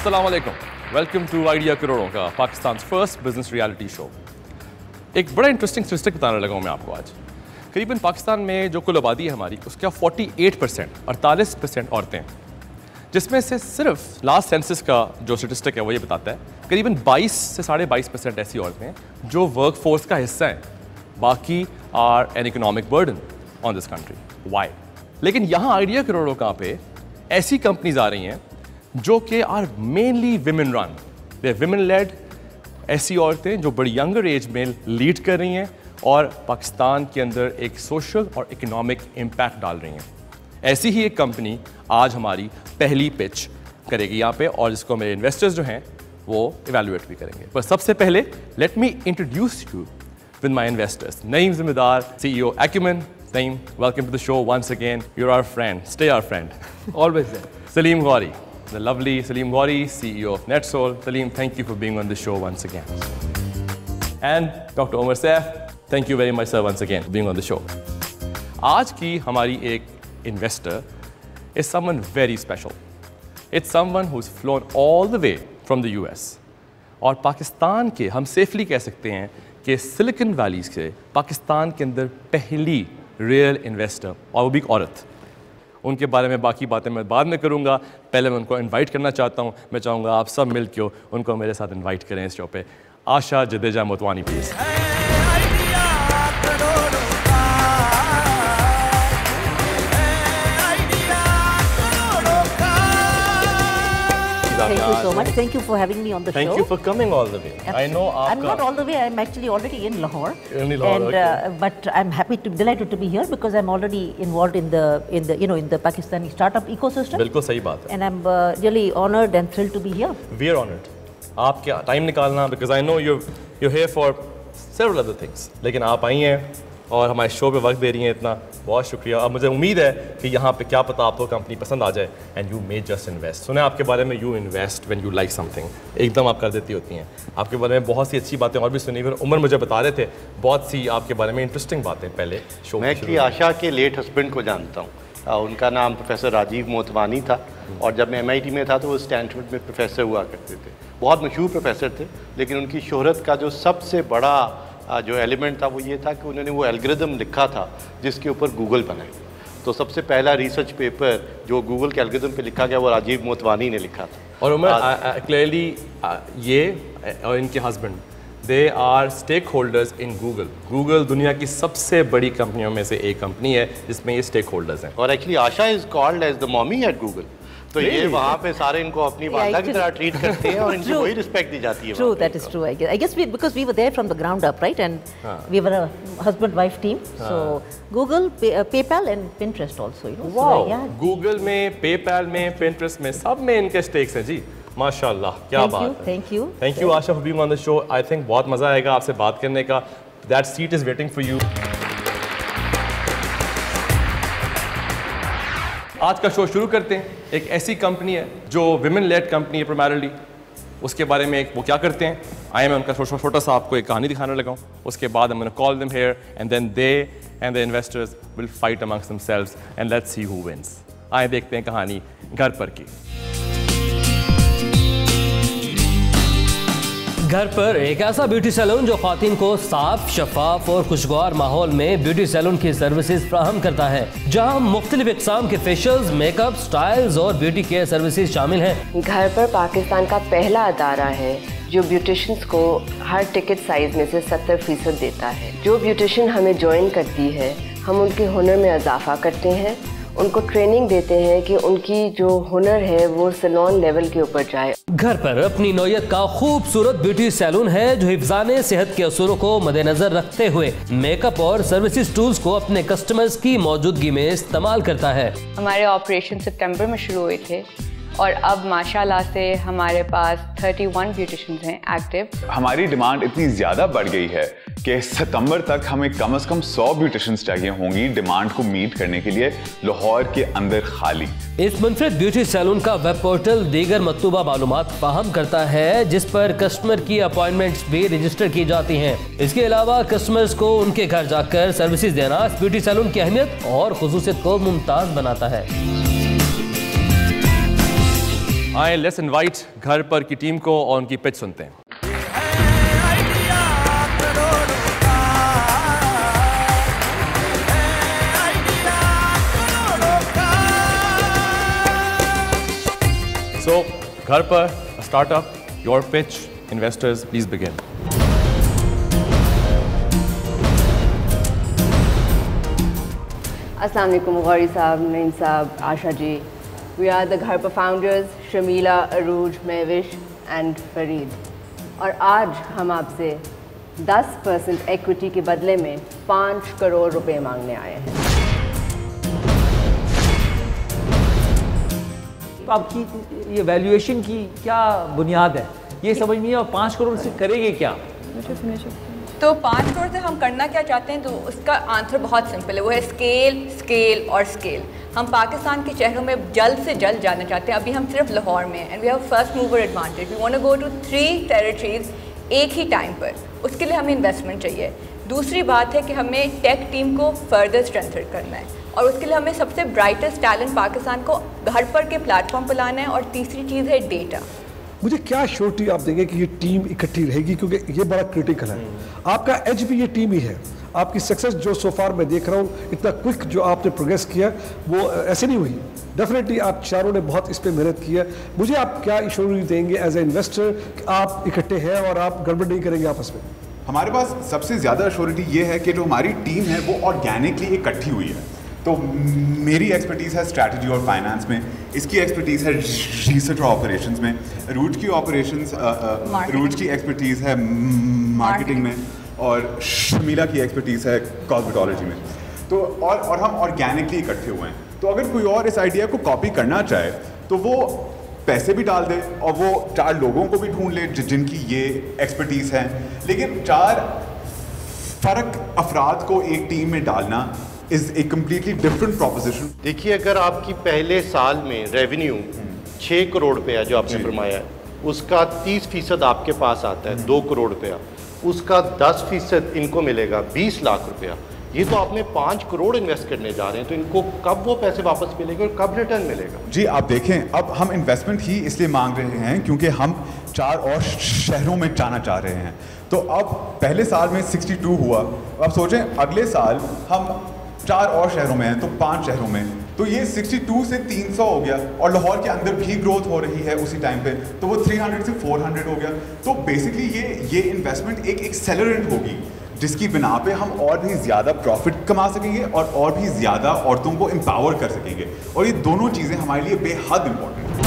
अस्सलाम वालेकुम, welcome to idea करोड़ों का Pakistan first business reality show. एक बड़ा इंटरेस्टिंग स्टैटिस्टिक बताने लगा हूँ मैं आपको आज। करीबन पाकिस्तान में जो कुल आबादी है हमारी, उसका 48% औरतें हैं, जिसमें से सिर्फ लास्ट सेंसस का जो स्टैटिस्टिक है वो ये बताता है करीबन 22 से 22.5% ऐसी औरतें हैं जो वर्क फोर्स का हिस्सा हैं। बाकी are an economic burden on this country. Why? लेकिन यहाँ आइडिया करोड़ों का पे ऐसी कंपनीज आ रही हैं जो कि are mainly women run, they women led, ऐसी औरतें जो बड़ी यंगर एज में लीड कर रही हैं और पाकिस्तान के अंदर एक सोशल और इकोनॉमिक इम्पैक्ट डाल रही हैं। ऐसी ही एक कंपनी आज हमारी पहली पिच करेगी यहाँ पे, और जिसको मेरे इन्वेस्टर्स जो हैं वो इवेलुएट भी करेंगे। पर सबसे पहले let me introduce you with my investors. Naeem Zamindar, CEO Acumen. Naeem, welcome to the show once again. You're our friend. Stay our friend. Always there. Salim Ghori, the lovely Salim Ghori, CEO of NetSol. Salim, thank you for being on the show once again. And Dr. Omar Saif, thank you very much, sir, once again for being on the show. आज की हमारी एक investor is someone very special. It's someone who's flown all the way from the US. और पाकिस्तान के, हम safely कह सकते हैं कि सिलिकॉन वैली से पाकिस्तान के अंदर पहली रियल इन्वेस्टर, और वो भी एक औरत। उनके बारे में बाकी बातें मैं बाद में करूंगा, पहले मैं उनको इनवाइट करना चाहता हूं। मैं चाहूँगा आप सब मिल के उनको मेरे साथ इनवाइट करें इस शो पे। Asha Jadeja Motwani, please. Thank you so much. Thank you for having me on the show. Thank you for coming all the way. I know I'm not all the way. I'm actually already in Lahore. In Lahore, and, okay. But I'm delighted to be here because I'm already involved in the Pakistani startup ecosystem. बिल्कुल सही बात है। And I'm really honored and thrilled to be here. We are honored. आप क्या time निकालना, because I know you're here for several other things. लेकिन आप आई हैं और हमारे शो पे वक्त दे रही हैं इतना, बहुत शुक्रिया। अब मुझे उम्मीद है कि यहाँ पे क्या पता आपको कंपनी पसंद आ जाए and you may just invest. सुने आपके बारे में, you invest when you like something, एकदम आप कर देती होती हैं। आपके बारे में बहुत सी अच्छी बातें और भी सुनी, फिर उमर मुझे बता रहे थे बहुत सी आपके बारे में इंटरेस्टिंग बातें पहले शो में। मैं एक्चुअली आशा के लेट हस्बैंड को जानता हूँ। उनका नाम प्रोफेसर राजीव मोतवानी था, और जब मैं MIT में था तो वो स्टैनफोर्ड में प्रोफेसर हुआ करते थे। बहुत मशहूर प्रोफेसर थे, लेकिन उनकी शोहरत का जो सबसे बड़ा जो एलिमेंट था वो ये था कि उन्होंने वो एल्गोरिदम लिखा था जिसके ऊपर गूगल बना। तो सबसे पहला रिसर्च पेपर जो गूगल के एल्गोरिदम पे लिखा गया वो राजीव मोतवानी ने लिखा था। और उमर क्लियरली ये और इनके husband, they are stakeholders in Google. Google दुनिया की सबसे बड़ी कंपनियों में से एक कंपनी है जिसमें ये स्टेक होल्डर्स हैं। और actually Asha is called as the mommy at Google. तो ये वहाँ पे सारे इनको अपनी वालिदा की तरह ट्रीट करते हैं और इनको वही रिस्पेक्ट दी जाती है। True, that is true. I guess because we were there from the ground up, right? And we were a husband-wife team. So Google, PayPal, and Pinterest also. Wow. So, yeah. Google में, PayPal में, Pinterest में, सब में इनके stakes हैं जी। माशाल्लाह, क्या बात है। Thank you. Thank you Asha for being on the show. I think बहुत मजा आएगा आपसे बात करने का। That seat is waiting for you. आज का शो शुरू करते हैं। एक ऐसी कंपनी है जो विमेन लेड कंपनी है प्राइमरीली, उसके बारे में वो क्या करते हैं आए मैं उनका छोटा सा आपको एक कहानी दिखाने लगा हूँ। उसके बाद I'm going to call them here and then they and the investors will fight amongst themselves and let's see who wins. आए देखते हैं कहानी घर पर की। घर पर एक ऐसा ब्यूटी सैलून जो ख्वातीन को साफ, शफाफ और खुशगवार माहौल में ब्यूटी सैलून की सर्विसेज फ्राहम करता है, जहां मुख्तलिफ इक़साम के फेशियल्स, मेकअप, स्टाइल्स और ब्यूटी केयर सर्विसेज शामिल हैं। घर पर पाकिस्तान का पहला अदारा है जो ब्यूटिशियंस को हर टिकट साइज में से 70% देता है। जो ब्यूटिशियन हमें ज्वाइन करती है, हम उनके हुनर में इजाफा करते हैं, उनको ट्रेनिंग देते हैं कि उनकी जो हुनर है वो सैलून लेवल के ऊपर जाए। घर पर अपनी नौयत का खूबसूरत ब्यूटी सैलून है जो हिफ्ज़ाने सेहत के असूलों को मद्देनजर रखते हुए मेकअप और सर्विसेज टूल्स को अपने कस्टमर्स की मौजूदगी में इस्तेमाल करता है। हमारे ऑपरेशन सितंबर में शुरू हुए थे और अब माशाल्लाह से हमारे पास 31 ब्यूटिशियंस हैं एक्टिव। हमारी डिमांड इतनी ज़्यादा बढ़ गई है कि सितंबर तक हमें कम से कम 100 ब्यूटिशियंस चाहिए होंगी डिमांड को मीट करने के लिए लाहौर के अंदर खाली। इस मुनफरिद ब्यूटी सैलून का वेब पोर्टल दीगर मतलूबा मालूमात फराहम करता है जिस पर कस्टमर की अपॉइंटमेंट्स भी रजिस्टर की जाती हैं। इसके अलावा कस्टमर्स को उनके घर जाकर सर्विसेज देना इस ब्यूटी सैलून की अहमियत और खुसूसियत को मुमताज बनाता है। आए लेट्स इनवाइट घर पर की टीम को और उनकी पिच सुनते हैं। So, घर पर a startup, your pitch, investors, please begin. अस्सलाम वालेकुम गौरी साहब, नईम साहब, Asha ji. We are the Ghar Par founders, Shameela, Arooj, Mahvish and Fareed. और आज हम आपसे 10% इक्विटी के बदले में 5 करोड़ रुपए मांगने आए हैं। तो आपकी ये वैल्यूएशन की क्या बुनियाद है, ये समझ नहीं है। और 5 करोड़ से करेंगे क्या? तो 5 करोड़ से हम करना क्या चाहते हैं, तो उसका आंसर बहुत सिंपल है, वो है स्केल, स्केल और स्केल। हम पाकिस्तान के शहरों में जल्द से जल्द जाना चाहते हैं। अभी हम सिर्फ लाहौर में हैं and we have first mover advantage. We want to go to 3 territories एक ही टाइम पर। उसके लिए हमें इन्वेस्टमेंट चाहिए। दूसरी बात है कि हमें टेक टीम को फर्दर स्ट्रेंथन करना है और उसके लिए हमें सबसे ब्राइटेस्ट टैलेंट पाकिस्तान को घर पर के प्लेटफॉर्म पर लाना है। और तीसरी चीज़ है डेटा। मुझे क्या श्योरिटी आप देंगे कि ये टीम इकट्ठी रहेगी, क्योंकि ये बड़ा क्रिटिकल है। आपका एज भी ये टीम ही है। आपकी सक्सेस जो सो फार मैं देख रहा हूँ, इतना क्विक जो आपने प्रोग्रेस किया वो ऐसे नहीं हुई। डेफिनेटली आप चारों ने बहुत इस पर मेहनत की है। मुझे आप क्या श्योरिटी देंगे एज ए इन्वेस्टर कि आप इकट्ठे हैं और आप गड़बड़ नहीं करेंगे आपस में? हमारे पास सबसे ज़्यादा श्योरिटी ये है कि जो हमारी टीम है वो ऑर्गेनिकली इकट्ठी हुई है। तो मेरी एक्सपर्टीज़ है स्ट्रैटेजी और फाइनेंस में, इसकी एक्सपर्टीज़ है रिसर्च और ऑपरेशंस में, रूज की ऑपरेशंस रूज की एक्सपर्टीज़ है मार्केटिंग में और शमीला की एक्सपर्टीज़ है कॉस्मेटोलॉजी में। तो और हम ऑर्गेनिकली इकट्ठे हुए हैं। तो अगर कोई और इस आइडिया को कॉपी करना चाहे तो वो पैसे भी डाल दे और वो 4 लोगों को भी ढूंढ ले जिनकी ये एक्सपर्टीज़ है। लेकिन 4 फ़र्क अफराद को एक टीम में डालना is a completely different proposition. देखिए, अगर आपकी पहले साल में रेवेन्यू 6 करोड़ रुपया जो आपने फरमाया है, उसका 30% आपके पास आता है 2 करोड़ रुपया, उसका 10% इनको मिलेगा 20 लाख रुपया। ये तो आपने 5 करोड़ इन्वेस्ट करने जा रहे हैं, तो इनको कब वो पैसे वापस मिलेंगे और कब रिटर्न मिलेगा? जी आप देखें, अब हम इन्वेस्टमेंट ही इसलिए मांग रहे हैं क्योंकि हम 4 और शहरों में जाना चाह रहे हैं। तो अब पहले साल में 62 हुआ, अब सोचें अगले साल हम 4 और शहरों में हैं तो 5 शहरों में, तो ये 62 से 300 हो गया। और लाहौर के अंदर भी ग्रोथ हो रही है उसी टाइम पे, तो वो 300 से 400 हो गया। तो बेसिकली ये इन्वेस्टमेंट एक एक्सेलरेंट होगी जिसकी बिना पे हम और भी ज़्यादा प्रॉफिट कमा सकेंगे और भी ज़्यादा औरतों को एम्पावर कर सकेंगे। और ये दोनों चीज़ें हमारे लिए बेहद इंपॉर्टेंट हैं।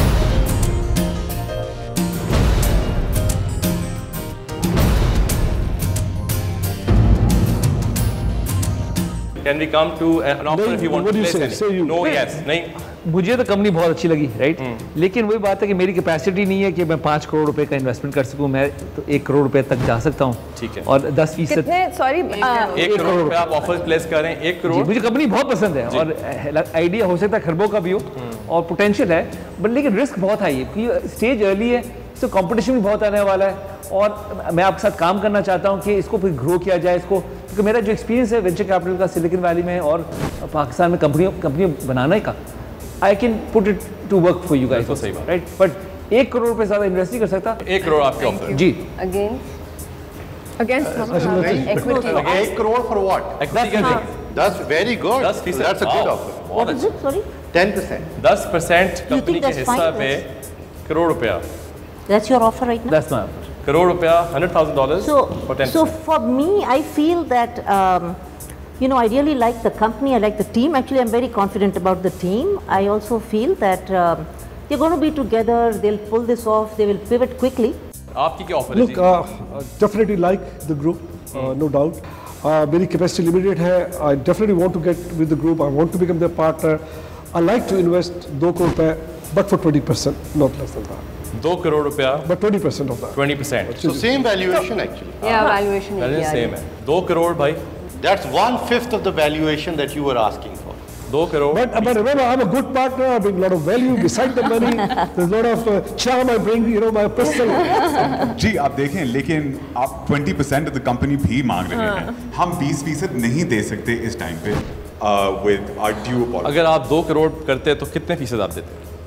Can we come to an offer if you want to place any? No, yes, नहीं। मुझे तो कंपनी बहुत अच्छी लगी, राइट? लेकिन वही बात है कि मेरी कैपेसिटी नहीं है कि मैं 5 करोड़ रुपए का इन्वेस्टमेंट कर सकूं। मैं तो 1 करोड़ रुपए तक जा सकता हूँ। ठीक है। और 10% कितने? सॉरी, 1 करोड़ रुपए आप ऑफर प्लेस करें। 1 करोड़। मुझे कंपनी बहुत पसंद है और आइडिया हो सकता है खरबों का भी हो और पोटेंशियल है, बट लेकिन रिस्क बहुत हाई है क्योंकि स्टेज अर्ली है, तो कंपटीशन भी बहुत आने वाला है। और मैं आपके साथ काम करना चाहता हूँ कि इसको फिर ग्रो किया जाए इसको, क्योंकि मेरा जो एक्सपीरियंस है वेंचर कैपिटल का सिलिकॉन वैली में और पाकिस्तान में कंपनी बनाने का, I can put it to work for you guys. सही बात, राइट? बट 1 करोड़ रुपए ज़्यादा इन्वेस्ट नहीं कर सकता। 1 करोड़ आपके ऑफर जी। Against equity. 1 crore for what? Equity का That's very good. 10%। That's a good offer. बहुत अच्छा। Sorry? 10%. 10% कंपनी के that's हिस्सा fine, पे करोड़ रुपया। That's your offer right now? That's my offer. Crore रुपया, $100,000 for 10%. So for me, I feel that I really like the company. I like the team. Actually, I'm very confident about the team. I also feel that they're going to be together. They'll pull this off. They will pivot quickly. आपकी क्या offer है? Look, definitely like the group, no doubt. मेरी capacity limited है। I definitely want to get with the group. I want to become their partner. I like to invest 2 crore रुपए, but for 20%, not less than that. 2 crore रुपया, but 20% of that. 20%। So same valuation actually. Yeah, valuation valuation same है। 2 करोड़ भाई, That's 1/5 of the valuation that you were asking for. 2 crore. But remember, I'm a good partner. I bring a lot of value beside the money. There's a lot of charm I bring, my personal. जी आप देखें, लेकिन आप 20% of the company भी मांग रहे हैं। हम 20% नहीं दे सकते इस टाइम पे with our due apology। अगर आप 2 करोड़ करते तो कितने फीसद आप देते?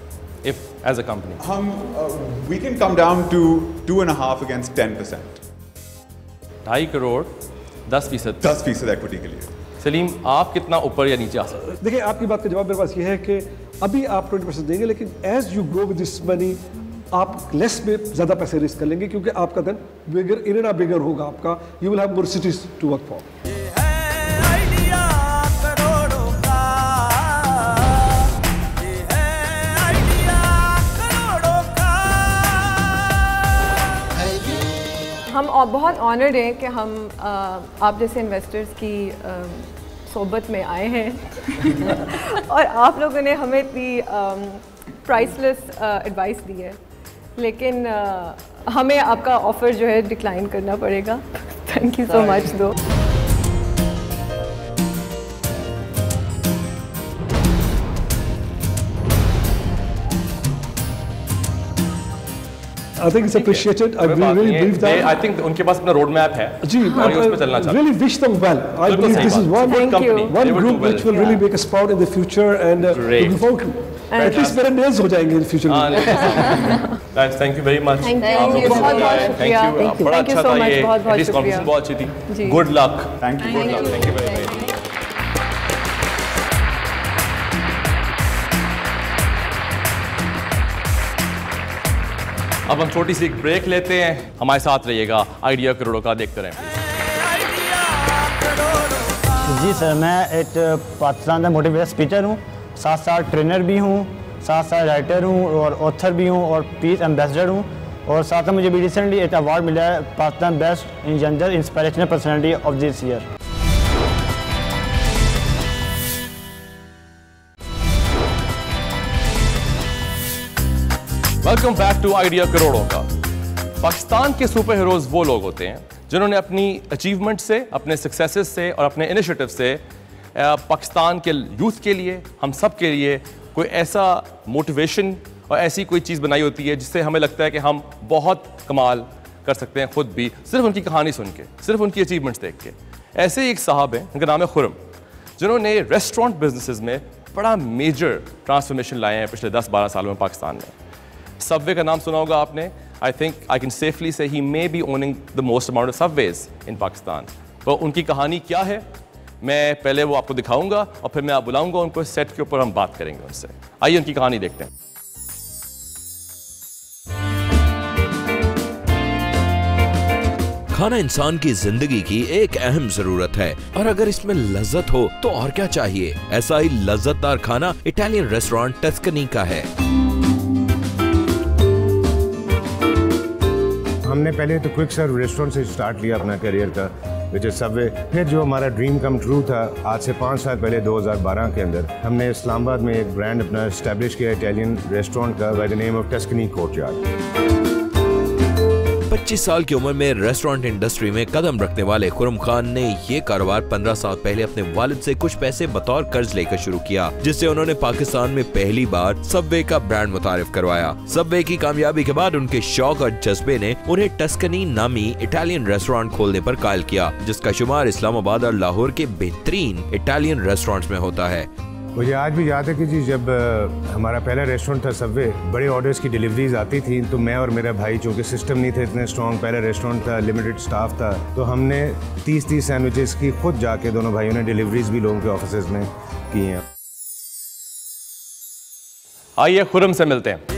if as a company? We can come down to 2.5 against 10%. 2.5 crore 10%. 10% equity के लिए. सलीम, आप कितना ऊपर या नीचे आ सकते हैं? देखिए, आपकी बात का जवाब मेरे पास ये है कि अभी आप 20% देंगे, लेकिन as you grow with this money आप लेस में ज़्यादा पैसे रिस्क कर लेंगे, क्योंकि आपका देन बिगर इनना बिगर होगा आपका. You will have more cities to work for. हम बहुत ऑनर्ड हैं कि हम आप जैसे इन्वेस्टर्स की सोबत में आए हैं और आप लोगों ने हमें इतनी प्राइसलेस एडवाइस दी है, लेकिन हमें आपका ऑफ़र जो है डिक्लाइन करना पड़ेगा. Thank you so much though. I think it's appreciated. I really believe that. I think उनके पास अपना रोड मैप है. जी, और ये उस पे चलना चाहते हैं. Really wish them well. I believe this is one group which will really make us proud in the future, and looking forward to. At least मेरे nails हो जाएंगे in the future. Guys, thank you very much. Thank you. बहुत शुक्रिया. बड़ा अच्छा था ये. At least conversation बहुत अच्छी थी. Good luck. Thank you. Good luck. Thank you very much. अब हम छोटी सी एक ब्रेक लेते हैं. हमारे साथ रहिएगा. आइडिया करोड़ों का देखते रहें. जी सर, मैं एक पाकिस्तान का मोटिवेटर स्पीकर हूँ, साथ साथ ट्रेनर भी हूँ, साथ साथ राइटर हूँ और ऑथर भी हूँ और पीस एम्बेसडर हूँ. और साथ में मुझे भी रिसेंटली एक अवार्ड मिला है Pakistan best younger inspirational personality of this year. Welcome back to idea करोड़ों का. पाकिस्तान के सुपर हीरोज वो लोग होते हैं जिन्होंने अपनी अचीवमेंट से, अपने सक्सेसेस से और अपने इनिशिएटिव से पाकिस्तान के यूथ के लिए, हम सब के लिए कोई ऐसा मोटिवेशन और ऐसी कोई चीज़ बनाई होती है जिससे हमें लगता है कि हम बहुत कमाल कर सकते हैं खुद भी, सिर्फ उनकी कहानी सुन के, सिर्फ उनकी अचीवमेंट्स देख के. ऐसे ही एक साहब हैं, उनका नाम है खुरम, जिन्होंने रेस्टोरेंट बिजनेसेस में बड़ा मेजर ट्रांसफॉर्मेशन लाए हैं पिछले 10-12 सालों में पाकिस्तान में. सबवे का नाम सुना होगा आपने. I think I can safely say he may be owning the most amount of subways in Pakistan. तो उनकी कहानी क्या है, मैं पहले वो आपको दिखाऊंगा और फिर मैं आप बुलाऊंगा उनको सेट के ऊपर, हम बात करेंगे उनसे. आइए उनकी कहानी देखते हैं. खाना इंसान की जिंदगी की एक अहम जरूरत है और अगर इसमें लज्जत हो तो और क्या चाहिए. ऐसा ही लज्जतदार खाना इटालियन रेस्टोरेंट टस्कनी का है. हमने पहले तो क्विक सर्व रेस्टोरेंट से स्टार्ट किया अपना करियर का, विच इज सबवे. फिर जो हमारा ड्रीम कम ट्रू था, आज से 5 साल पहले 2012 के अंदर हमने इस्लामाबाद में एक ब्रांड अपना एस्टेब्लिश किया इटालियन रेस्टोरेंट का by the name of Tuscany courtyard. 25 साल की उम्र में रेस्टोरेंट इंडस्ट्री में कदम रखने वाले खुरम खान ने ये कारोबार 15 साल पहले अपने वालिद से कुछ पैसे बतौर कर्ज लेकर शुरू किया, जिससे उन्होंने पाकिस्तान में पहली बार सबवे का ब्रांड मुतारिफ करवाया. सबवे की कामयाबी के बाद उनके शौक और जज्बे ने उन्हें टस्कनी नामी इटालियन रेस्टोरेंट खोलने पर कायल किया, जिसका शुमार इस्लामाबाद और लाहौर के बेहतरीन इटालियन रेस्टोरेंट्स में होता है. मुझे आज भी याद है कि जी जब हमारा पहला रेस्टोरेंट था सबवे, बड़े ऑर्डर्स की डिलीवरीज आती थी, तो मैं और मेरा भाई, चूँकि सिस्टम नहीं थे इतने स्ट्रॉन्ग, पहला रेस्टोरेंट था, लिमिटेड स्टाफ था, तो हमने 30 सैंडविचेस की खुद जाके दोनों भाइयों ने डिलीवरीज भी लोगों के ऑफिसेज में की हैं. आइए खुरम से मिलते हैं.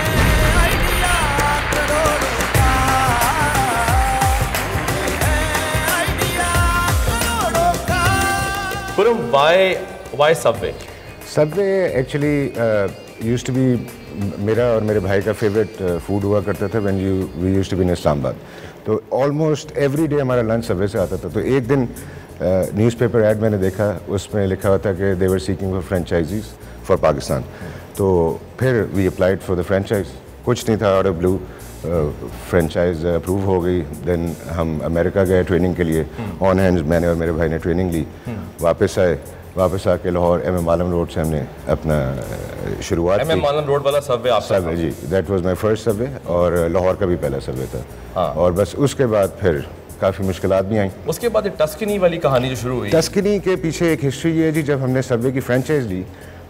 Khurram, why Subway? Subway actually used to be मेरा और मेरे भाई का फेवरेट फूड हुआ करता था when we used to be in Islamabad. तो ऑलमोस्ट एवरी डे हमारा लंच सबवे से आता था. तो एक दिन न्यूज़पेपर ऐड मैंने देखा, उसमें लिखा हुआ था कि they were seeking for franchisees for Pakistan. तो फिर we applied for the franchise. कुछ नहीं था, out of blue franchise approve हो गई. देन हम अमेरिका गए ट्रेनिंग के लिए. ऑन हैंड्स मैंने और मेरे भाई ने ट्रेनिंग ली. वापस आके लाहौर MM आलम रोड से हमने अपना शुरुआत की. MM आलम रोड वाला सबवे आपका? सबवे जी, that was my first Subway और लाहौर का भी पहला सबवे था. हाँ. और बस उसके बाद फिर काफ़ी मुश्किलात भी आई. उसके बाद टस्कनी वाली कहानी जो शुरू हुई, टस्कनी के पीछे एक हिस्ट्री ये है जी, जब हमने सबवे की फ्रेंचाइज ली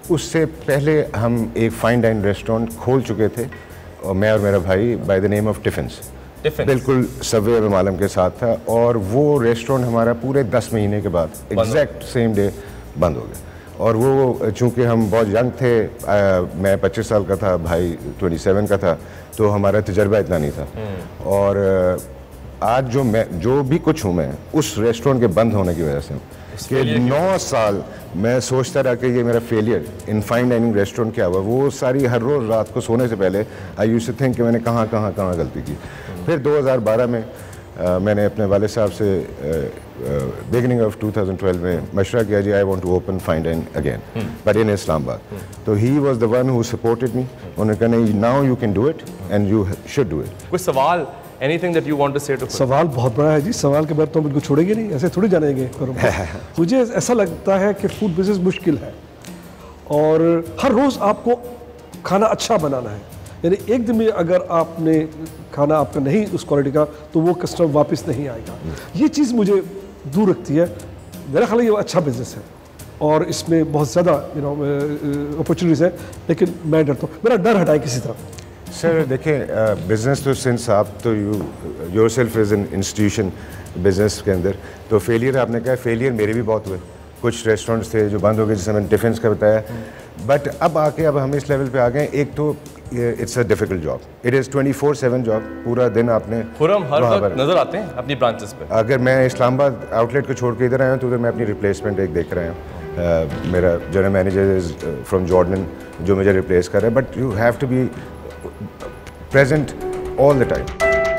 उससे पहले हम एक फाइन डाइन रेस्टोरेंट खोल चुके थे, और मैं और मेरा भाई, by the name of Tiffins, बिल्कुल सबवे और मालम के साथ था। और वो रेस्टोरेंट हमारा पूरे 10 महीने के बाद एग्जैक्ट सेम डे बंद हो गया। और वो चूँकि हम बहुत यंग थे, मैं 25 साल का था, भाई 27 का था, तो हमारा तजर्बा इतना नहीं था। और आज जो भी कुछ हूँ मैं उस रेस्टोरेंट के बंद होने की वजह से, कि 9 साल मैं सोचता रहा कि ये मेरा failure in fine dining restaurant क्या हुआ। वो सारी हर रोज़ रात को सोने से पहले आई यूज्ड टू थिंक कि मैंने कहाँ गलती की। फिर 2012 में मैंने अपने वाले साहब से बिगिनिंग ऑफ 2012 में मशवरा किया, जी I want to open fine dine again but in Islamabad. तो he was the one who supported me. उन्होंने कहा नहीं, now you can do it and you should do it. कुछ सवाल, anything that you want to say to? सवाल बहुत बड़ा है जी, सवाल के बाद तो बिल्कुल छोड़ेंगे नहीं, ऐसे थोड़ी जानेंगे। मुझे ऐसा लगता है कि फूड बिजनेस मुश्किल है और हर रोज़ आपको खाना अच्छा बनाना है। यानी एक दिन में अगर आपने खाना आपका नहीं उस क्वालिटी का, तो वो कस्टमर वापस नहीं आएगा। ये चीज़ मुझे दूर रखती है। मेरा ख्याल ये अच्छा बिजनेस है और इसमें बहुत ज़्यादा अपॉर्चुनिटीज़ है, लेकिन मैं डरता हूँ, मेरा डर हटाए किसी तरह। सर देखिए, बिजनेस तो सिंस आप तो yourself is an institution business के अंदर, तो फेलियर आपने कहा, फेलियर मेरे भी बहुत हुए। कुछ रेस्टोरेंट्स थे जो बंद हो गए, जैसे मैंने टिफिन्स का बताया। बट अब हम इस लेवल पे आ गए, एक तो it's a difficult job, it is 24/7 job. पूरा दिन आपने खुरम हर वक्त नजर आते हैं अपनी ब्रांचेस पे। अगर मैं इस्लामाबाद आउटलेट को छोड़ के इधर आया हूँ तो उधर मैं अपनी रिप्लेसमेंट एक देख रहा हूँ। मेरा general manager is from Jordan जो मुझे रिप्लेस कर रहा है। But you have to be present all the time.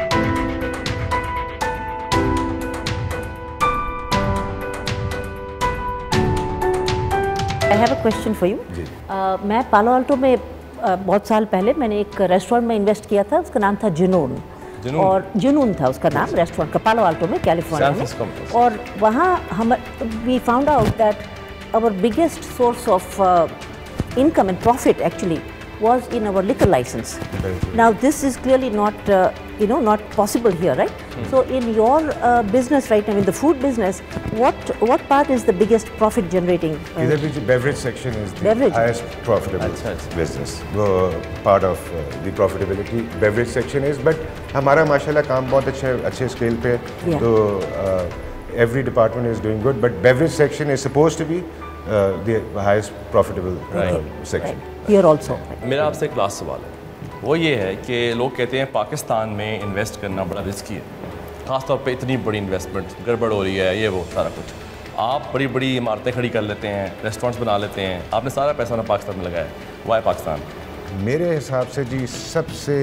I have a question for you. मैं पालो अल्टो में बहुत साल पहले मैंने एक रेस्टोरेंट में इन्वेस्ट किया था, उसका नाम था जुनून। और जुनून था उसका नाम रेस्टोरेंट का, पालो अल्टो में, कैलिफोर्निया में। और वहाँ हम we found out that our biggest source of income and profit actually was in our liquor license. Now this is clearly not not possible here, right? So in your business right now, in the food business, what part is the biggest profit generating? Beverage section is the highest profitable business. Part of the profitability beverage section is, but हमारा माशाल्लाह काम बहुत अच्छे scale पे, तो every department is doing good, but beverage section is supposed to be the highest profitable section. Here also. मेरा आपसे एक लास्ट सवाल है, वो ये है कि लोग कहते हैं पाकिस्तान में इन्वेस्ट करना बड़ा रिस्की है, ख़ासतौर पे इतनी बड़ी इन्वेस्टमेंट गड़बड़ हो रही है, ये वो सारा कुछ। आप बड़ी बड़ी इमारतें खड़ी कर लेते हैं, रेस्टोरेंट्स बना लेते हैं, आपने सारा पैसा ना पाकिस्तान में लगाया, वाई पाकिस्तान? मेरे हिसाब से जी सबसे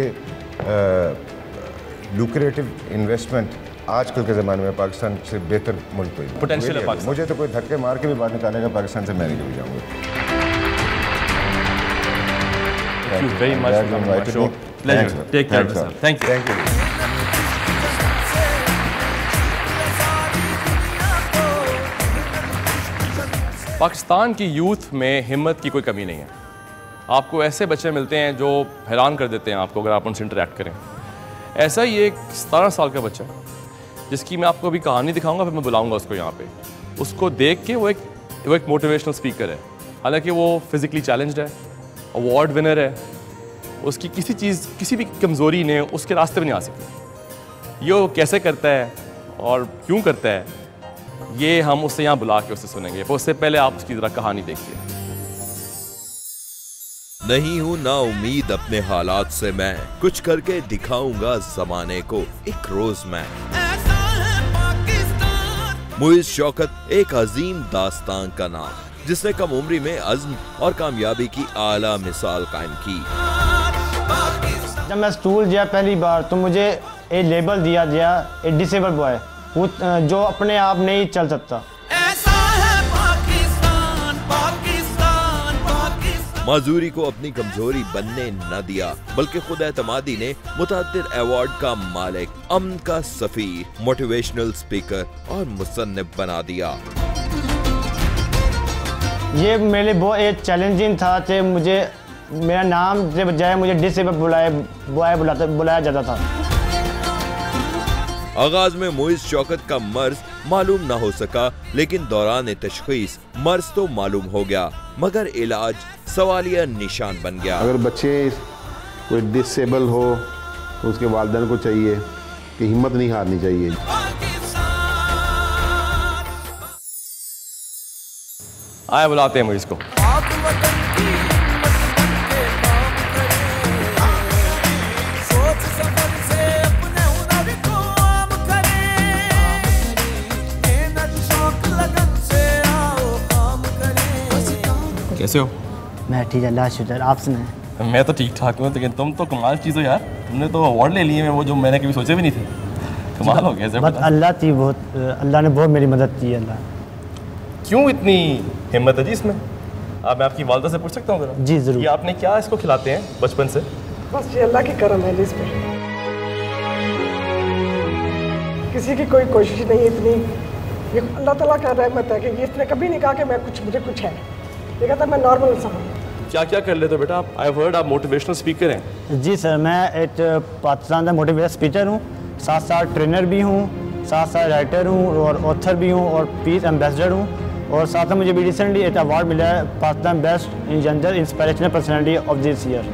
लुक्रेटिव इन्वेस्टमेंट आजकल के ज़माने में पाकिस्तान से बेहतर मुल्क कोई पोटेंशियल है पाकिस्तान। मुझे तो कोई धक्के मार के भी बाहर निकालेगा पाकिस्तान से, मैं नहीं कभी जाऊँगा। Thank you very much for coming to my show. Pleasure. Take care of yourself. Thank you. Thank you. Pakistan की यूथ में हिम्मत की कोई कमी नहीं है। आपको ऐसे बच्चे मिलते हैं जो हैरान कर देते हैं आपको अगर आप उनसे इंटरेक्ट करें। ऐसा ही एक 17 साल का बच्चा जिसकी मैं आपको अभी कहानी दिखाऊंगा, फिर मैं बुलाऊंगा उसको यहाँ पे। उसको देख के वो एक मोटिवेशनल स्पीकर है, हालांकि वो फिज़िकली चैलेंज्ड है, अवार्ड विनर है, उसकी किसी भी कमज़ोरी ने उसके रास्ते में नहीं आ सकती। ये वो कैसे करता है और क्यों करता है, ये हम उससे यहाँ बुला के उससे सुनेंगे। पर उससे पहले आप उसकी ज़रा कहानी देखिए। नहीं हूँ ना उम्मीद अपने हालात से, मैं कुछ करके दिखाऊंगा जमाने को एक रोज मैं। मुइज़ शौकत एक अजीम दास्तान का नाम, जिसने कम उम्री में अज़्म और कामयाबी की आला मिसाल कायम की। जब मैं स्कूल गया पहली बार तो मुझे एक लेबल दिया गया, एक डिसेबल बॉय, वो जो अपने आप नहीं चल सकता। माजूरी को अपनी कमजोरी बनने न दिया, बल्कि खुद एतमादी ने मुतअद्दिद अवार्ड का मालिक, अमन का सफीर, मोटिवेशनल स्पीकर और मुसन्निफ बना दिया। ये मेरे लिए बहुत एक चैलेंजिंग था कि मुझे मेरा नाम के बजाय मुझे डिसेबल बुलाया जाता था। आगाज में मुइज़ शौकत का मर्ज मालूम न हो सका, लेकिन दौरान तशखीस मर्ज तो मालूम हो गया, मगर इलाज सवालिया निशान बन गया। अगर बच्चे कोई डिसेबल हो तो उसके वालिदैन को चाहिए कि हिम्मत नहीं हारनी चाहिए। आए बुलाते हैं मुझको। कैसे हो? मैं ठीक है, अल्लाह शुक्र। आप सुनाएं? मैं तो ठीक ठाक हूँ, लेकिन तुम तो कमाल चीज़ हो यार। तुमने तो अवार्ड ले लिए हैं, वो जो मैंने कभी सोचे भी नहीं थे। कमाल हो गया। बस अल्लाह थी, बहुत अल्लाह ने बहुत मेरी मदद की। अल्लाह क्यों इतनी हिम्मत है जी इसमें? आप मैं आपकी वालदा से पूछ सकता हूँ ज़रा? जी ज़रूर। ये आपने क्या इसको खिलाते हैं बचपन से? बस ये अल्लाह की करम है इस पे। किसी की कोई कोशिश नहीं इतनी, ये अल्लाह ताला का रहमत है कि इसने कभी नहीं कहा कि मैं मुझे कुछ है। ये कहता मैं नॉर्मल इंसान हूँ। क्या क्या कर लेते हो बेटा आप? आई हैव हर्ड आप मोटिवेशनल स्पीकर हैं। जी सर, मैं एक पाकिस्तान का मोटिवेशनल स्पीकर हूँ, साथ साथ ट्रेनर भी हूँ, साथ साथ राइटर हूँ और ऑथर भी हूँ और पीस एम्बेसडर हूँ। और साथ में मुझे भी रिसेंटली एक अवार्ड मिला है, Pakistan best younger inspirational personality of this year.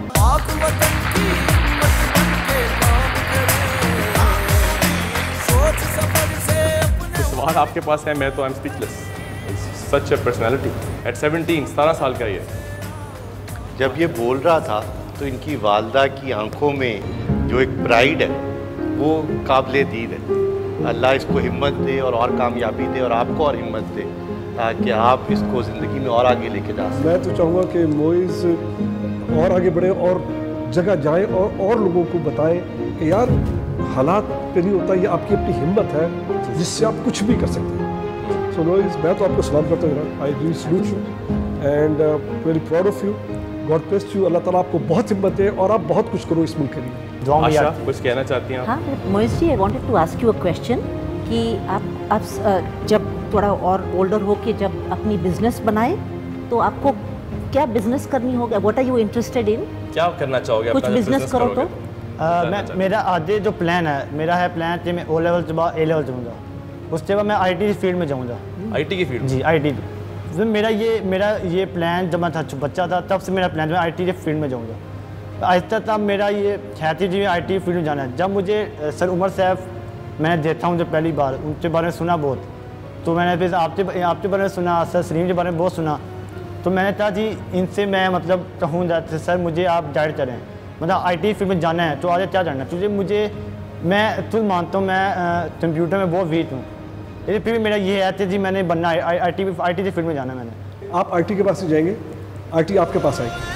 सवाल आपके पास है, मैं तो I am speechless. Such a personality at 17 साल का ये। जब ये बोल रहा था तो इनकी वालदा की आंखों में जो एक प्राइड है वो काबिल दीद है। अल्लाह इसको हिम्मत दे और कामयाबी दे और आपको और हिम्मत दे ताकि आप इसको ज़िंदगी में और आगे लेके जा सकें। मैं तो चाहूँगा कि मोइज़ और आगे बढ़े और जगह जाए और लोगों को बताएं कि यार हालात पे नहीं होता, ये आपकी अपनी हिम्मत है जिससे आप कुछ भी कर सकते हैं। सो मोइज़, मैं तो आपको सलाम करता हूँ। I really salute you and very proud of you. God bless you. Allah ताला आपको बहुत हिम्मत दे और आप बहुत कुछ करो इस मुल्क के लिए। आशा, कुछ कहना चाहती हैं आप? हाँ Moiz ji, I wanted to ask you a question कि आप जब थोड़ा और ओल्डर हो के जब अपनी बिजनेस बनाए तो आपको क्या बिजनेस करनी होगी? What are you interested in? क्या करना चाहोगे? कुछ बिजनेस करो तो? मेरा आगे जो प्लान है, मेरा है प्लान कि मैं O लेवल के बाद A लेवल जाऊँगा, उसके बाद मैं IT फील्ड में जाऊँगा। IT की फील्ड? Ji IT। तो मेरा ये प्लान जब मैं था बच्चा था तब से मेरा प्लान मैं IT के फील्ड में जाऊँगा। आहिस्ता तब मेरा ये ख्याति जी IT फील्ड में जाना है। जब मुझे सर उमर साहब मैंने देखा हूँ जब पहली बार, उनके बारे में सुना बहुत, तो मैंने फिर आपके बारे में सुना, सर सलीम के बारे में बहुत सुना, तो मैंने कहा जी इनसे मैं मतलब कहूँ जाते सर मुझे आप गाइड करें, मतलब IT फील्ड में जाना है तो आगे क्या करना है। तुझे मैं खुद मानता हूँ मैं कंप्यूटर में बहुत वीक हूँ, लेकिन फिर भी मेरा ये है जी मैंने बनना है IT की फील्ड में जाना है मैंने। आप IT के पास ही जाएंगे, IT आपके पास आएगी।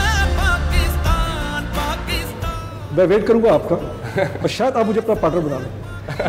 मैं वेट करूंगा आपका और शायद आप मुझे अपना पार्टनर बना लें।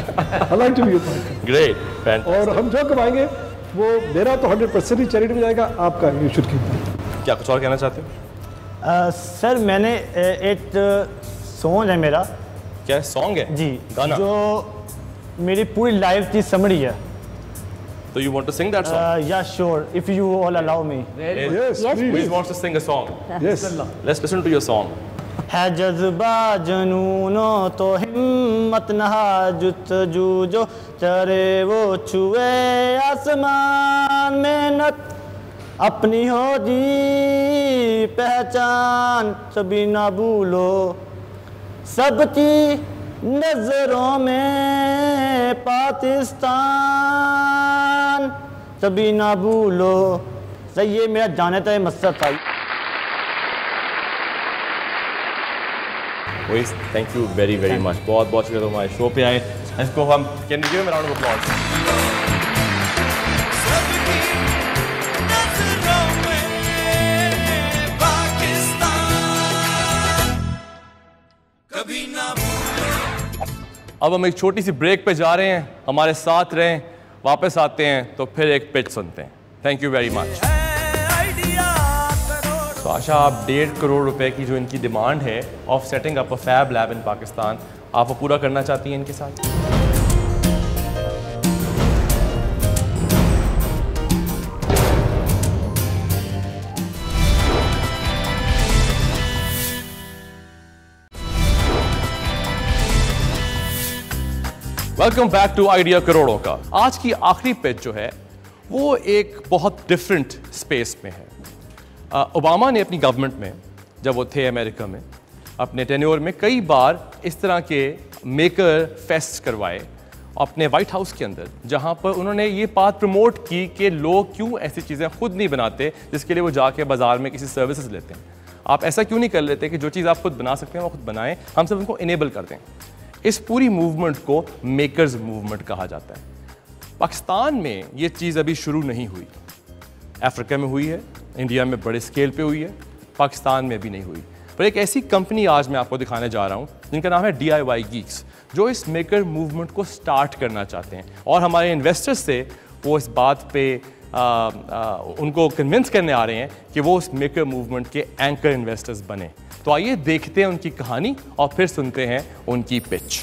ग्रेट। और हम जो कमाएंगे वो मेरा तो 100% ही चैरिटी में जाएगा, आपका यू शुड कीप। क्या कुछ और कहना चाहते हो? सर मैंने एक सॉन्ग है मेरा। क्या सॉन्ग है? जी, गाना जो मेरी पूरी लाइफ की समरी है। So you want to sing that song? Yeah, sure. If you all allow me. Yes, please. Please wants to sing a song. Yes. Let's listen to your song. है जज्बा जनूनो तो हिम्मत नहा जुस्तजू जो चरे वो छुए आसमान, मेहनत अपनी होगी पहचान, सभी ना भूलो सबकी नजरों में पाकिस्तान, सभी ना भूलो। सही ये मेरा जाने तक मकसद था। Thank you very very much. बहुत बहुत शुक्रिया हमारे शो पे आए। इसको हम can we give him a round of applause. अब हम एक छोटी सी ब्रेक पे जा रहे हैं, हमारे साथ रहें, वापस आते हैं तो फिर एक पिच सुनते हैं। Thank you very much. तो आशा, आप 1.5 करोड़ रुपए की जो इनकी डिमांड है of setting up a fab lab in Pakistan, आप वो पूरा करना चाहती हैं इनके साथ? वेलकम बैक टू आइडिया करोड़ों का। आज की आखिरी पिच जो है वो एक बहुत डिफरेंट स्पेस में है। ओबामा ने अपनी गवर्नमेंट में, जब वो थे अमेरिका में, अपने टेन्योर में कई बार इस तरह के मेकर फेस्ट करवाए अपने वाइट हाउस के अंदर, जहां पर उन्होंने ये बात प्रमोट की कि लोग क्यों ऐसी चीज़ें खुद नहीं बनाते जिसके लिए वो जाके बाजार में किसी सर्विसेज लेते हैं। आप ऐसा क्यों नहीं कर लेते कि जो चीज़ आप खुद बना सकते हैं वो खुद बनाएं, हम सब उनको इनेबल कर दें। इस पूरी मूवमेंट को मेकर्स मूवमेंट कहा जाता है। पाकिस्तान में ये चीज़ अभी शुरू नहीं हुई, अफ्रीका में हुई है, इंडिया में बड़े स्केल पे हुई है, पाकिस्तान में भी नहीं हुई। पर एक ऐसी कंपनी आज मैं आपको दिखाने जा रहा हूँ जिनका नाम है DIY Geeks, जो इस मेकर मूवमेंट को स्टार्ट करना चाहते हैं और हमारे इन्वेस्टर्स से वो इस बात पे उनको कन्विंस करने आ रहे हैं कि वो उस मेकर मूवमेंट के एंकर इन्वेस्टर्स बने। तो आइए देखते हैं उनकी कहानी और फिर सुनते हैं उनकी पिच।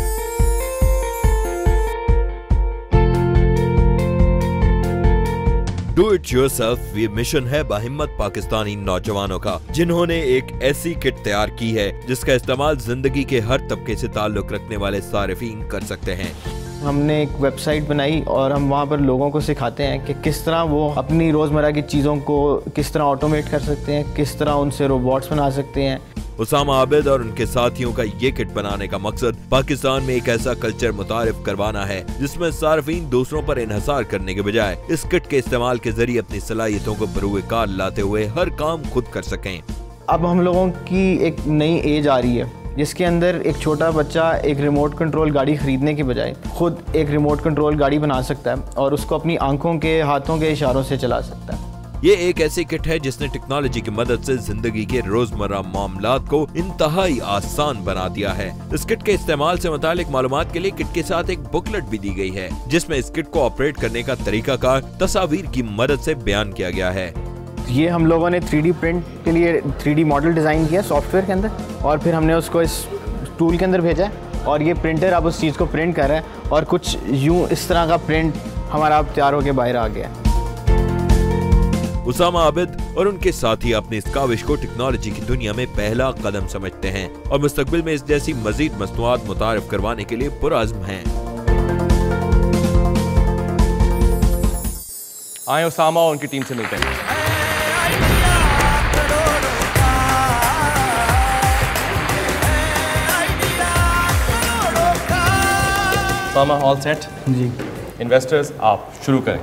डू इट योरसेल्फ ये मिशन है बाहिम्मत पाकिस्तानी नौजवानों का, जिन्होंने एक ऐसी किट तैयार की है जिसका इस्तेमाल जिंदगी के हर तबके से ताल्लुक रखने वाले सारिफीन कर सकते हैं। हमने एक वेबसाइट बनाई और हम वहाँ पर लोगों को सिखाते हैं कि किस तरह वो अपनी रोज़मर्रा की चीज़ों को किस तरह ऑटोमेट कर सकते हैं, किस तरह उनसे रोबोट्स बना सकते हैं। उसामा आबिद और उनके साथियों का ये किट बनाने का मकसद पाकिस्तान में एक ऐसा कल्चर मुतारिफ करवाना है जिसमें सार्फिन दूसरों पर इन्हसार करने के बजाय इस किट के इस्तेमाल के जरिए अपनी सलाहियतों को बरूए कार लाते हुए हर काम खुद कर सकें। अब हम लोगों की एक नई एज आ रही है जिसके अंदर एक छोटा बच्चा एक रिमोट कंट्रोल गाड़ी खरीदने के बजाय खुद एक रिमोट कंट्रोल गाड़ी बना सकता है और उसको अपनी आंखों के, हाथों के इशारों से चला सकता है। ये एक ऐसी किट है जिसने टेक्नोलॉजी की मदद से जिंदगी के रोजमर्रा मामलात को इंतहाई आसान बना दिया है। इस किट के इस्तेमाल से मुतालिक मालूमात के लिए किट के साथ एक बुकलेट भी दी गई है जिसमें इस किट को ऑपरेट करने का तरीकाकार तस्वीर की मदद से बयान किया गया है। ये हम लोगों ने 3D प्रिंट के लिए 3D मॉडल डिज़ाइन किया सॉफ्टवेयर के अंदर और फिर हमने उसको इस टूल के अंदर भेजा है और ये प्रिंटर अब उस चीज़ को प्रिंट कर रहा है और कुछ यूँ इस तरह का प्रिंट हमारा अब तैयार होकर बाहर आ गया है। उसामा आबिद और उनके साथी अपनी इस काविश को टेक्नोलॉजी की दुनिया में पहला कदम समझते हैं और मुस्तकबिल में इस जैसी मजीद मसनूआत मुतारिफ करवाने के लिए पुरअज़्म हैं। आए उसामा और उनकी टीम से मिलते हैं। Usama, all set? जी। इन्वेस्टर्स आप शुरू करें।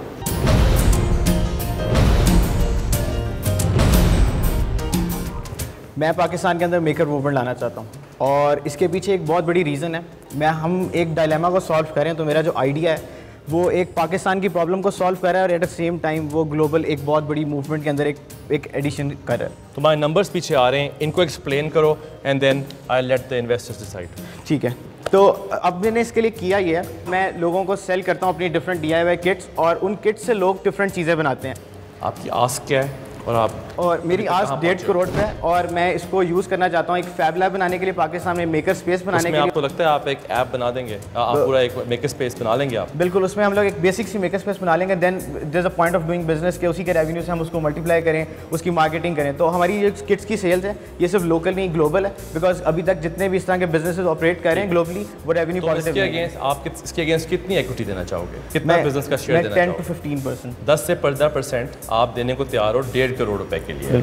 मैं पाकिस्तान के अंदर मेकर मूवमेंट लाना चाहता हूँ और इसके पीछे एक बहुत बड़ी रीज़न है। हम एक डायलेमा को सॉल्व करें तो मेरा जो आइडिया है वो एक पाकिस्तान की प्रॉब्लम को सॉल्व कर रहा है और एट द सेम टाइम वो ग्लोबल एक बहुत बड़ी मूवमेंट के अंदर एक एडिशन कर रहा है। तुम्हारे नंबर्स पीछे आ रहे हैं, इनको एक्सप्लेन करो and then I let the investors decide. ठीक है, तो अब मैंने इसके लिए किया ये है, मैं लोगों को सेल करता हूँ अपनी डिफरेंट DIY किट्स और उन किट्स से लोग डिफरेंट चीज़ें बनाते हैं। आपकी आस्क क्या है? और मेरी आज 1.5 करोड़ पे है और मैं इसको यूज़ करना चाहता हूँ एक फैब लैब बनाने के लिए, पाकिस्तान में मेकर स्पेस बनाने के लिए। आपको लगता है आप एक ऐप बना देंगे, आप पूरा एक मेकर स्पेस बना लेंगे आप? बिल्कुल, उसमें हम लोग एक बेसिक सी मेकर स्पेस बना लेंगे, then there is a point of doing business के उसी के रेवेन्यू से हम उसको मल्टीप्लाई करें, उसकी मार्केटिंग करें। तो हमारी जो किट्स की सेल्स है ये सिर्फ लोकल नहीं ग्लोबल है, बिकॉज अभी तक जितने भी इस तरह के बिजनेसेस ऑपरेट कर रहे हैं ग्लोबली वो रेवेन्यू पॉजिटिव है। आप इसके अगेंस्ट कितनी इक्विटी देना चाहोगे? कितना बिजनेस का शेयर देना चाहोगे? 10 to 15%। 10 से 15% आप देने को तैयार हो 1.5 करोड़ रुपए के लिए।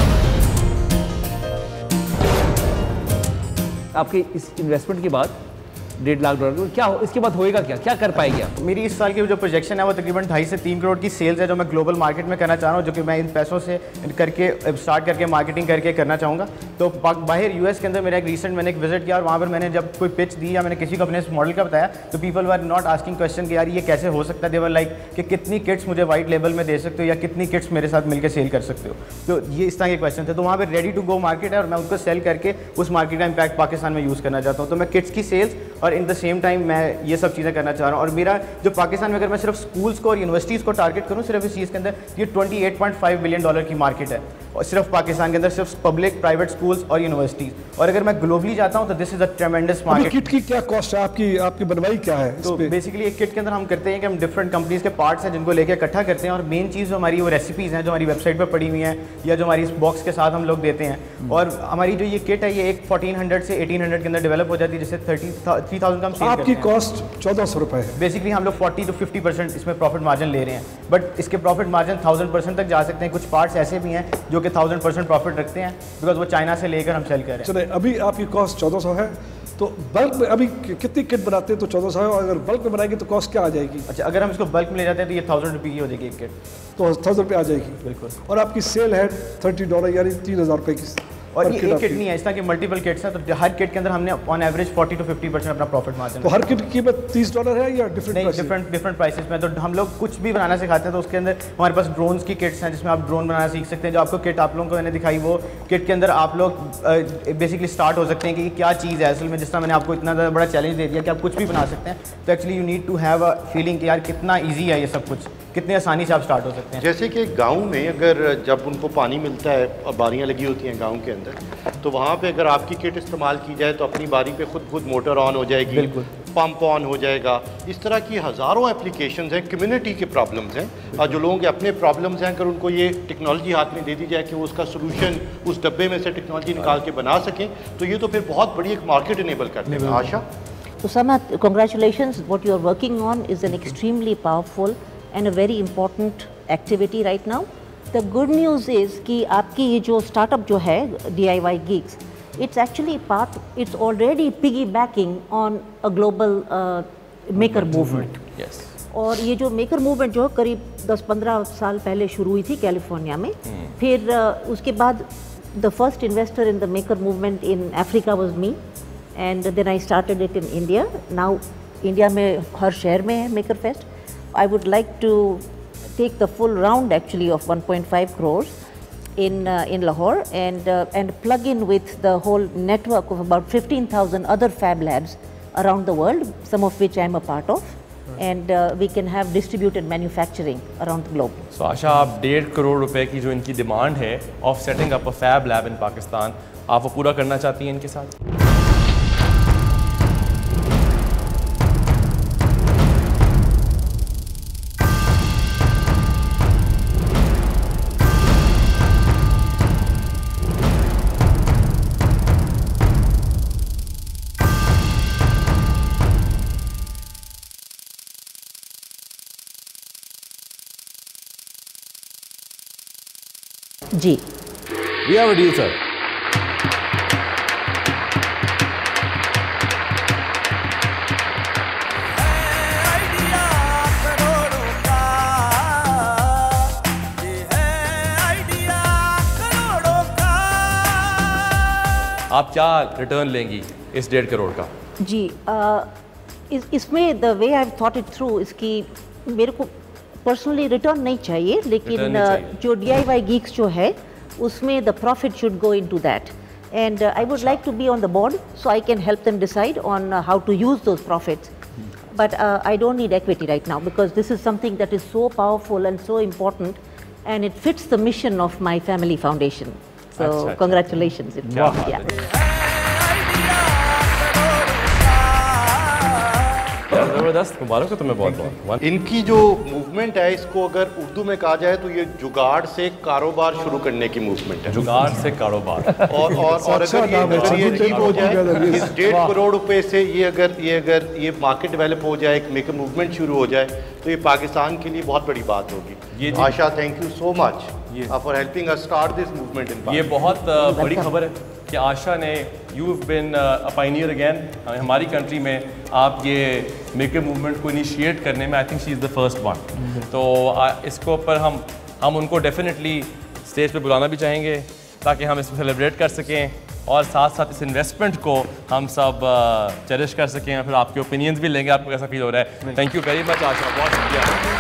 आपके इस इन्वेस्टमेंट के बाद $1.5 लाख क्या हो, इसके बाद होएगा क्या कर पाएंगे आप? मेरी इस साल की जो प्रोजेक्शन है वो तकरीबन 2.5 से 3 करोड़ की सेल्स है जो मैं ग्लोबल मार्केट में करना चाह रहा हूँ, जो कि मैं इन पैसों से करके स्टार्ट करके मार्केटिंग करके करना चाहूँगा। तो बाहर US के अंदर मेरा एक रिसेंट मैंने एक विजिट किया और वहाँ पर मैंने जब कोई पिच दी या मैंने किसी को अपने इस मॉडल का बताया तो people were not asking question कि यार ये कैसे हो सकता है, दे वर लाइक कि कितनी किट्स मुझे वाइट लेबल में दे सकते हो या कितनी किट्स मेरे साथ मिलकर सेल कर सकते हो। तो ये इस तरह के क्वेश्चन थे, तो वहाँ पर रेडी टू गो मार्केट है और मैं उनको सेल करके उस मार्केट का इम्पैक्ट पाकिस्तान में यूज़ करना चाहता हूँ। तो मैं किट्स की सेल्स और इन द सेम टाइम मैं ये सब चीज़ें करना चाह रहा हूँ। और मेरा जो पाकिस्तान में अगर मैं सिर्फ स्कूल्स को और यूनिवर्सिटीज़ को टारगेट करूँ सिर्फ इस चीज़ के अंदर, ये $28.5 बिलियन की मार्केट है और सिर्फ पाकिस्तान के अंदर सिर्फ पब्लिक प्राइवेट स्कूल्स और यूनिवर्सिटीज़। और अगर मैं ग्लोबली जाता हूँ तो this is a tremendous market. Kit की क्या कॉस्ट है आपकी बनवाई क्या है? तो बेसिकली एक किट के अंदर हम करते हैं कि हम डिफरेंट कंपनीज के पार्ट्स हैं जिनको लेकर इकट्ठा करते हैं और मेन चीज़ जो हमारी वो रेसिपीज़ हैं जो हमारी वेबसाइट पर पड़ी हुई हैं या जो हमारी इस बॉक्स के साथ हम लोग देते हैं। और हमारी जो ये किट है ये एक 1400 से 1800 के अंदर डेवलप हो जाती है, जिससे 3000 का हम सेल करते आपकी हैं। कॉस्ट 1400 रुपए है। बेसिकली हम लोग 40 to 50% इसमें प्रॉफिट मार्जिन ले रहे हैं, बट इसके प्रॉफिट मार्जिन 1000% तक जा सकते हैं। कुछ पार्ट्स ऐसे भी हैं जो कि 1000% प्रॉफिट रखते हैं, बिकॉज वो चाइना से लेकर हम सेल कर रहे हैं। चले, अभी आपकी कॉस्ट 1400 है, तो बल्क में अभी कितनी किट बनाते हैं तो 1400 है, और अगर बल्क में बनाएंगे तो कॉस्ट क्या आ जाएगी? अच्छा, अगर हम इसको बल्क में ले जाते हैं तो ये 1000 रुपये की हो जाएगी एक किट, तो 1000 रुपये आ जाएगी। बिल्कुल। और आपकी सेल है $30 यानी 3000 रुपये की। और ये एक किट नहीं है, इस तरह की मल्टीपल किट्स हैं, तो हर किट के अंदर हमने ऑन एवरेज 40 to 50% अपना प्रॉफिट मार्जिन। तो हर किट की कीमत $30 है या डिफरेंट प्राइसेस में? तो हम लोग कुछ भी बनाना सिखाते हैं, तो उसके अंदर हमारे पास ड्रोन्स की किट्स हैं जिसमें आप ड्रोन बनाना सीख सकते हैं। जो आपको किट आप लोगों को मैंने दिखाई, वो किट के अंदर आप लोग बेसिकली स्टार्ट हो सकते हैं कि क्या चीज़ है असल में। जिस तरह मैंने आपको इतना ज़्यादा बड़ा चैलेंज दे दिया कि आप कुछ भी बना सकते हैं, तो actually you need to have a feeling कि यार कितना ईजी है ये सब कुछ, कितने आसानी से आप स्टार्ट हो सकते हैं। जैसे कि गांव में अगर जब उनको पानी मिलता है और बारियां लगी होती हैं गांव के अंदर, तो वहाँ पे अगर आपकी किट इस्तेमाल की जाए तो अपनी बारी पे खुद मोटर ऑन हो जाएगी, बिल्कुल, पंप ऑन हो जाएगा। इस तरह की हज़ारों एप्लीकेशंस हैं, कम्युनिटी के प्रॉब्लम्स हैं, और जो लोगों के अपने प्रॉब्लम्स हैं, अगर उनको ये टेक्नोलॉजी हाथ में दे दी जाए कि वो उसका सोल्यूशन उस डब्बे में से टेक्नोलॉजी निकाल के बना सकें, तो ये तो फिर बहुत बड़ी एक मार्केट इनेबल करते हैं। आशा, Usama, congratulations. What you are working on is an extremely powerful and a very important activity right now. The good news is कि आपकी ये जो startup जो है DIY Geeks, it's actually it's already piggybacking on a global maker movement. Yes. और ये जो maker movement जो करीब 10-15 साल पहले शुरू हुई थी कैलिफोर्निया में, फिर उसके बाद the first investor in the maker movement in Africa was me, and then I started it in India. Now India में हर शहर में है maker fest. I would like to take the full round actually of 1.5 crores in Lahore and plug in with the whole network of about 15,000 other fab labs around the world, some of which I am a part of, and we can have distributed manufacturing around the globe. So Asha, आप 1.5 करोड़ रुपए की जो इनकी demand है of setting up a fab lab in Pakistan, आप वो पूरा करना चाहती हैं इनके साथ? जी, We have a deal, sir. आप क्या रिटर्न लेंगी इस 1.5 करोड़ का? जी, इसमें the way I have thought it through, इसकी मेरे को पर्सनली रिटर्न नहीं चाहिए, लेकिन जो DIY Geeks जो है उसमें the profit should go into that, and I would like to be on the board so I can help them decide on how to use those profits. But I don't need equity right now because this is something that is so powerful and so important, and it fits the mission of my family foundation. So congratulations. जबरदस्त, मुबारक हो तुम्हें बहुत बहुत। इनकी जो movement है, इसको अगर उर्दू में कहा जाए तो ये जुगाड़ से कारोबार शुरू करने की मूवमेंट है। जुगाड़ से कारोबार। और अगर ये अचीव हो जाए, इस 1.5 करोड़ रुपए से ये मार्केट डेवलप हो जाए, एक मेकर मूवमेंट शुरू हो जाए, तो ये पाकिस्तान के लिए बहुत बड़ी बात होगी। Asha, thank you so much for helping us start this movement in Pakistan. ये बहुत बड़ी खबर है कि आशा ने, you have been a pioneer again हमारी कंट्री में, आप ये मेकर मूवमेंट को इनिशिएट करने में, I think she is the first one. तो इसको ऊपर हम उनको डेफिनेटली स्टेज पे बुलाना भी चाहेंगे ताकि हम इसको सेलिब्रेट कर सकें, और साथ साथ इस इन्वेस्टमेंट को हम सब चेरिश कर सकें, फिर आपके ओपिनियंस भी लेंगे, आपको कैसा फील हो रहा है। Thank you very much Asha, बहुत शुक्रिया।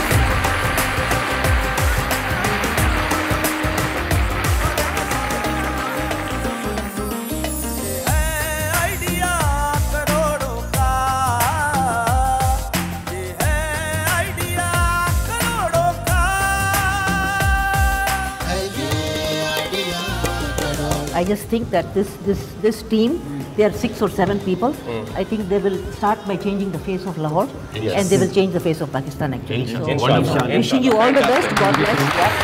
I just think that this team, they are 6 or 7 people. I think they will start by changing the face of Lahore, and they will change the face of Pakistan actually. So, wishing you all the best. God bless.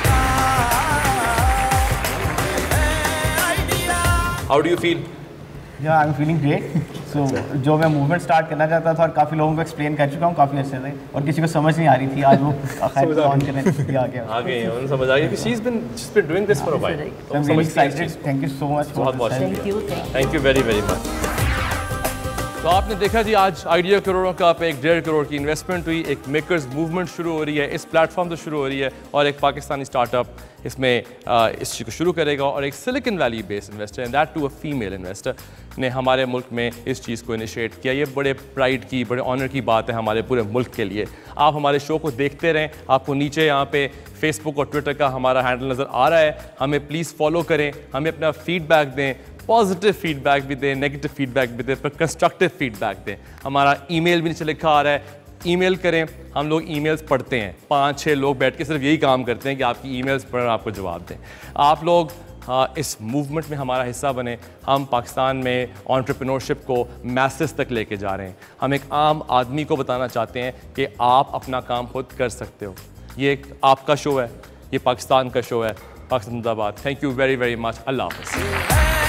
How do you feel? या I am feeling great. So जो मैं movement start करना चाहता था और काफ़ी लोगों को एक्सप्लेन कर चुका हूँ काफ़ी अच्छे से, और किसी को समझ नहीं आ रही थी, आज वो ऑन करने आ गया, आ गए उन्हें समझ आ गया कि she is been doing this for a while. I am really excited, thank you so much, thank you very very much. तो आपने देखा जी, आज आइडिया करोड़ों का पे 1.5 करोड़ की इन्वेस्टमेंट हुई, एक मेकर्स मूवमेंट शुरू हो रही है, इस प्लेटफॉर्म से शुरू हो रही है, और एक पाकिस्तानी स्टार्टअप इसमें इस चीज़ को शुरू करेगा, और एक Silicon Valley based investor and that too a female investor ने हमारे मुल्क में इस चीज़ को इनिशिएट किया। ये बड़े प्राइड की, बड़े ऑनर की बात है हमारे पूरे मुल्क के लिए। आप हमारे शो को देखते रहें, आपको नीचे यहाँ पे फेसबुक और ट्विटर का हमारा हैंडल नज़र आ रहा है, हमें प्लीज़ फॉलो करें, हमें अपना फीडबैक दें, पॉजिटिव फीडबैक भी दें, नेगेटिव फीडबैक भी दें, पर कंस्ट्रक्टिव फीडबैक दें। हमारा ईमेल भी नीचे लिखा आ रहा है, ईमेल करें, हम लोग ईमेल्स पढ़ते हैं, 5-6 लोग बैठ के सिर्फ यही काम करते हैं कि आपकी ईमेल्स पढ़ें, आपको जवाब दें। आप लोग इस मूवमेंट में हमारा हिस्सा बने। हम पाकिस्तान में एंटरप्रेन्योरशिप को मैसेस तक लेके जा रहे हैं। हम एक आम आदमी को बताना चाहते हैं कि आप अपना काम खुद कर सकते हो। ये एक आपका शो है, ये पाकिस्तान का शो है, पाकिस्तान जिंदाबाद। Thank you very very much. अल्लाह हाफ़िज़।